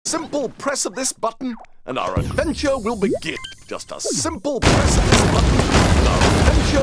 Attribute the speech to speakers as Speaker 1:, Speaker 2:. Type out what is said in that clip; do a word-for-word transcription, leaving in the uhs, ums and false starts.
Speaker 1: simple press of this button, and our adventure will begin. Just a simple press of this button, and our adventure